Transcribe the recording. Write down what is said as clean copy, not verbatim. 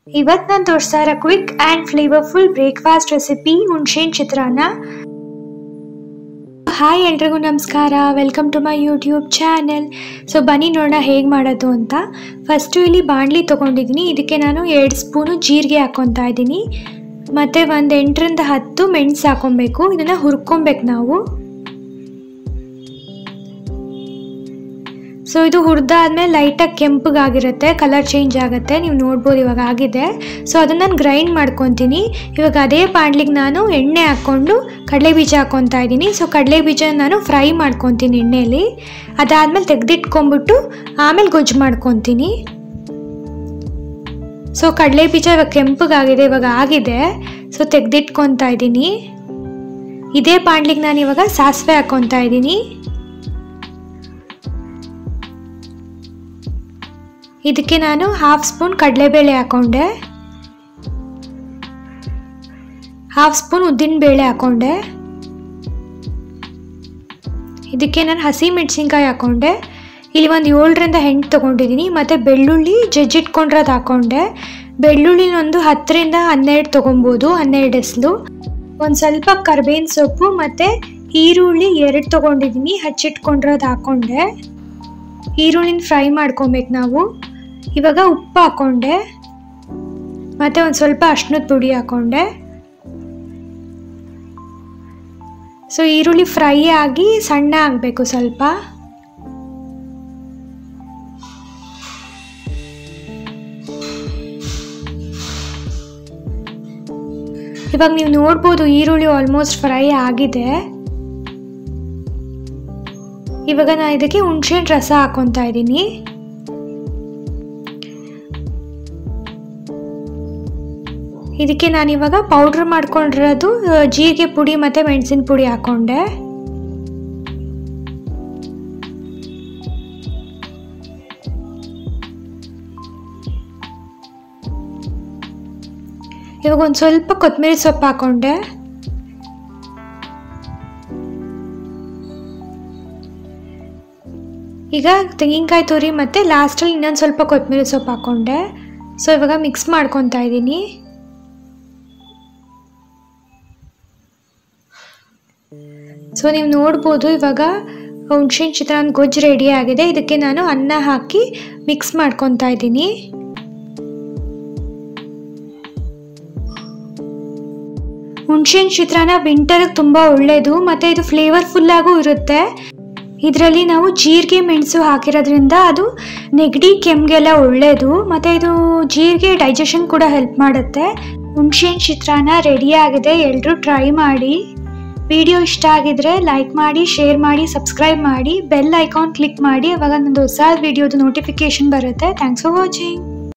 ಇವತ್ತು ನಾನು ತೋರಿಸ್ತಾ ಇರೋ quick and flavourful breakfast recipe ಹುಣಸೆಹಣ್ಣು ಚಿತ್ರಾನ್ನ. ಹಾಯ್ ಎಲ್ರಿಗೂ ನಮಸ್ಕಾರ, welcome to my YouTube channel. So ಬನ್ನಿ ನೋಡೋಣ ಹೇಗೆ ಮಾಡೋದು ಅಂತ. ಫಸ್ಟು ಇಲ್ಲಿ ಬಾಣಲಿ ತೊಗೊಂಡಿದ್ದೀನಿ. ಇದಕ್ಕೆ ನಾನು 2 ಸ್ಪೂನು ಜೀರಿಗೆ ಹಾಕ್ಕೊತಾ ಇದ್ದೀನಿ. ಮತ್ತು ಒಂದು 8ರಿಂದ 10 ಮೆಣಸು ಹಾಕ್ಕೊಬೇಕು. ಇದನ್ನು ಹುರ್ಕೊಬೇಕು ನಾವು. ಸೊ ಇದು ಹುರಿದಾದ್ಮೇಲೆ ಲೈಟಾಗಿ ಕೆಂಪಗಾಗಿರುತ್ತೆ, ಕಲರ್ ಚೇಂಜ್ ಆಗುತ್ತೆ, ನೀವು ನೋಡ್ಬೋದು ಇವಾಗ ಆಗಿದೆ. ಸೊ ಅದನ್ನು ನಾನು ಗ್ರೈಂಡ್ ಮಾಡ್ಕೊತೀನಿ. ಇವಾಗ ಅದೇ ಬಾಣಲಿಗೆ ನಾನು ಎಣ್ಣೆ ಹಾಕ್ಕೊಂಡು ಕಡಲೆ ಬೀಜ ಹಾಕ್ಕೊತಾ ಇದ್ದೀನಿ. ಸೊ ಕಡಲೆ ಬೀಜ ನಾನು ಫ್ರೈ ಮಾಡ್ಕೊತೀನಿ ಎಣ್ಣೆಯಲ್ಲಿ. ಅದಾದಮೇಲೆ ತೆಗೆದಿಟ್ಕೊಂಬಿಟ್ಟು ಆಮೇಲೆ ಗೊಜ್ಜು ಮಾಡ್ಕೊತೀನಿ. ಸೊ ಕಡಲೆ ಬೀಜ ಇವಾಗ ಕೆಂಪಗಾಗಿದೆ, ಇವಾಗ ಆಗಿದೆ. ಸೊ ತೆಗೆದಿಟ್ಕೊತಾ ಇದ್ದೀನಿ. ಇದೇ ಬಾಣಲಿಗೆ ನಾನು ಇವಾಗ ಸಾಸಿವೆ ಹಾಕ್ಕೊತಾ ಇದ್ದೀನಿ. ಇದಕ್ಕೆ ನಾನು 1/2 ಸ್ಪೂನ್ ಕಡಲೆಬೇಳೆ ಹಾಕ್ಕೊಂಡೆ, 1/2 ಸ್ಪೂನ್ ಉದ್ದಿನಬೇಳೆ ಹಾಕ್ಕೊಂಡೆ. ಇದಕ್ಕೆ ನಾನು ಹಸಿ ಮೆಣಸಿನ್ಕಾಯಿ ಹಾಕ್ಕೊಂಡೆ. ಇಲ್ಲಿ ಒಂದು 7ರಿಂದ 8 ತೊಗೊಂಡಿದ್ದೀನಿ. ಮತ್ತು ಬೆಳ್ಳುಳ್ಳಿ ಜಜ್ಜಿಟ್ಕೊಂಡಿರೋದು ಹಾಕ್ಕೊಂಡೆ. ಬೆಳ್ಳುಳ್ಳಿ ಒಂದು 10ರಿಂದ 12 ತೊಗೊಬೋದು, 12 ಎಸಳು. ಒಂದು ಸ್ವಲ್ಪ ಕರಿಬೇವಿನ ಸೊಪ್ಪು ಮತ್ತು ಈರುಳ್ಳಿ 2 ತೊಗೊಂಡಿದ್ದೀನಿ, ಹಚ್ಚಿಟ್ಕೊಂಡಿರೋದು ಹಾಕ್ಕೊಂಡೆ. ಈರುಳ್ಳಿನ ಫ್ರೈ ಮಾಡ್ಕೊಬೇಕು ನಾವು. ಇವಾಗ ಉಪ್ಪು ಹಾಕ್ಕೊಂಡೆ ಮತ್ತು ಒಂದು ಸ್ವಲ್ಪ ಅರಿಶಿನದ ಪುಡಿ ಹಾಕ್ಕೊಂಡೆ. ಸೊ ಈರುಳ್ಳಿ ಫ್ರೈ ಆಗಿ ಸಣ್ಣ ಆಗಬೇಕು ಸ್ವಲ್ಪ. ಇವಾಗ ನೀವು ನೋಡ್ಬೋದು ಈರುಳ್ಳಿ ಆಲ್ಮೋಸ್ಟ್ ಫ್ರೈ ಆಗಿದೆ. ಇವಾಗ ನಾನು ಇದಕ್ಕೆ ಹುಣಸೆಹಣ್ಣು ರಸ ಹಾಕ್ಕೊತಾ ಇದ್ದೀನಿ. ಇದಕ್ಕೆ ನಾನಿವಾಗ ಪೌಡ್ರ್ ಮಾಡ್ಕೊಂಡಿರೋದು ಜೀರಿಗೆ ಪುಡಿ ಮತ್ತು ಮೆಣಸಿನ ಪುಡಿ ಹಾಕ್ಕೊಂಡೆ. ಇವಾಗ ಒಂದು ಸ್ವಲ್ಪ ಕೊತ್ತಂಬರಿ ಸೊಪ್ಪು ಹಾಕ್ಕೊಂಡೆ. ಈಗ ತೆಂಗಿನಕಾಯಿ ತುರಿ ಮತ್ತು ಲಾಸ್ಟಲ್ಲಿ ಇನ್ನೊಂದು ಸ್ವಲ್ಪ ಕೊತ್ತಂಬರಿ ಸೊಪ್ಪು ಹಾಕ್ಕೊಂಡೆ. ಸೊ ಇವಾಗ ಮಿಕ್ಸ್ ಮಾಡ್ಕೊತಾ ಇದ್ದೀನಿ. ಸೊ ನೀವು ನೋಡ್ಬೋದು ಇವಾಗ ಹುಣಸೆಹಣ್ಣು ಚಿತ್ರಾನ್ನ ಗೊಜ್ಜು ರೆಡಿ ಆಗಿದೆ. ಇದಕ್ಕೆ ನಾನು ಅನ್ನ ಹಾಕಿ ಮಿಕ್ಸ್ ಮಾಡ್ಕೊತಾ ಇದ್ದೀನಿ. ಹುಣಸೆಹಣ್ಣು ಚಿತ್ರಾನ್ನ ವಿಂಟರ್ಗೆ ತುಂಬ ಒಳ್ಳೆಯದು ಮತ್ತು ಇದು ಫ್ಲೇವರ್ಫುಲ್ಲಾಗೂ ಇರುತ್ತೆ. ಇದರಲ್ಲಿ ನಾವು ಜೀರಿಗೆ ಮೆಣಸು ಹಾಕಿರೋದ್ರಿಂದ ಅದು ನೆಗಡಿ ಕೆಮ್ಮಿಗೆಲ್ಲ ಒಳ್ಳೆಯದು. ಮತ್ತು ಇದು ಜೀರಿಗೆ ಡೈಜೆಷನ್ ಕೂಡ ಹೆಲ್ಪ್ ಮಾಡುತ್ತೆ. ಹುಣಸೆಹಣ್ಣು ಚಿತ್ರಾನ್ನ ರೆಡಿಯಾಗಿದೆ, ಎಲ್ಲರೂ ಟ್ರೈ ಮಾಡಿ. ವಿಡಿಯೋ ಇಷ್ಟ ಆಗಿದ್ರೆ ಲೈಕ್ ಮಾಡಿ, ಶೇರ್ ಮಾಡಿ, ಸಬ್ಸ್ಕ್ರೈಬ್ ಮಾಡಿ, ಬೆಲ್ ಐಕಾನ್ ಕ್ಲಿಕ್ ಮಾಡಿ. ಅವಾಗ ನಂದು ಹೊಸ ವಿಡಿಯೋದು ನೋಟಿಫಿಕೇಶನ್ ಬರುತ್ತೆ. Thanks for watching.